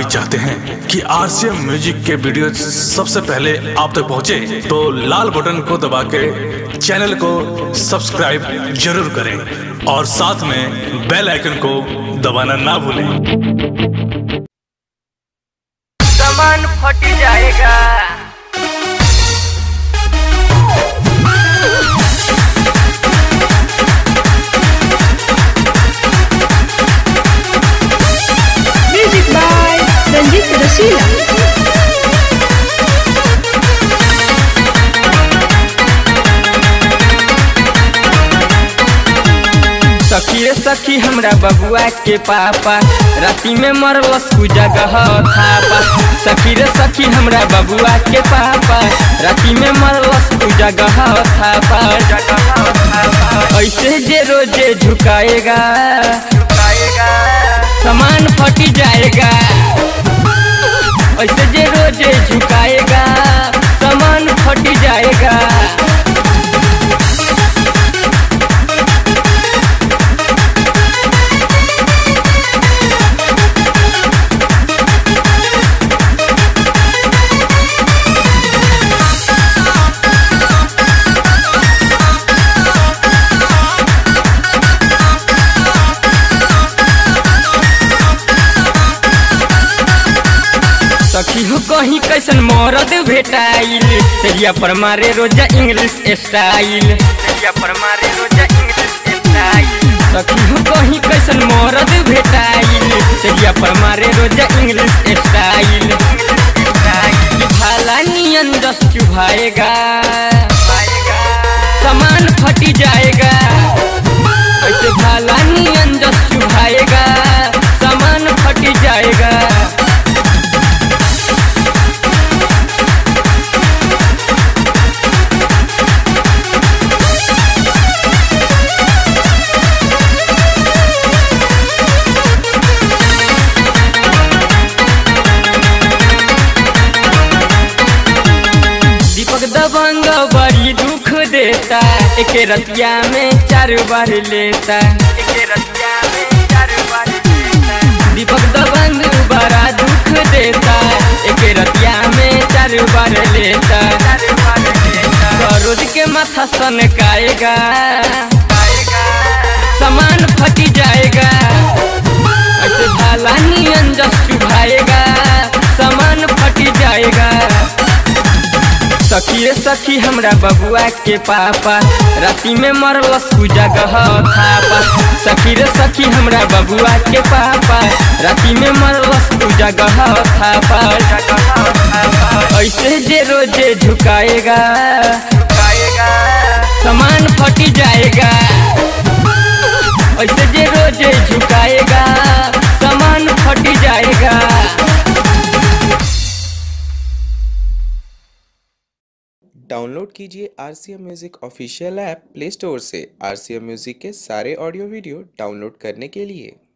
चाहते हैं कि आरसीएम म्यूजिक के वीडियो सबसे पहले आप तक पहुंचे, तो लाल बटन को दबा के चैनल को सब्सक्राइब जरूर करें और साथ में बेल आइकन को दबाना ना भूलें। सामान फट जाएगा। Music by Ranjeet Rasila. सखी रे सखी हमरा बबुआ के पापा राती में मरलस कु जगह थापा। सखी रे सखी हमरा बबुआ के पापा राती में मरलस कु जगह थापा। ऐसे जे रोजे झुकाएगा सामान फट जाएगा। ऐसे जे रोजे झुकाएगा सामान फट जाएगा। सखी हो कहीं कैसन मरद भेटाइल तेरिया पर मारे रोजा इंग्लिश स्टाइल। तेरिया पर मारे रोजा इंग्लिश स्टाइल। सखी हो कहीं कैसन मरद भेटाइल तेरिया पर मारे रोजा इंग्लिश स्टाइल। भाला नियन दस चुभाएगा सामान फट जाएगा। ऐसे भाला नियन दस चुभाएगा सामान फट जाएगा। दबंग बड़ी दुख देता एक रतिया में 4 बार लेता। एक रतिया में 4 बार लेता। दीपक दबंग बड़ा दुख देता एक रतिया में 4 बार लेता। सरोज के माथा सनकाएगा सामान फट जाएगा। ऐसे भाला नियन जस चुभाएगा सामान फट जाएगा। सखी रे सखी हमरा बबुआ के पापा राती में मरलस कु जगह थापा। सखी रे सखी हमरा बबुआ के पापा राती में मरलस कु जगह थापा। ऐसे जे रोजे झुकाएगा सामान फट जाएगा। ऐसे जे रोजे झुकाएगा सामान फट जाएगा। डाउनलोड कीजिए RCM music official app play store से। आरसीएम म्यूजिक के सारे ऑडियो वीडियो डाउनलोड करने के लिए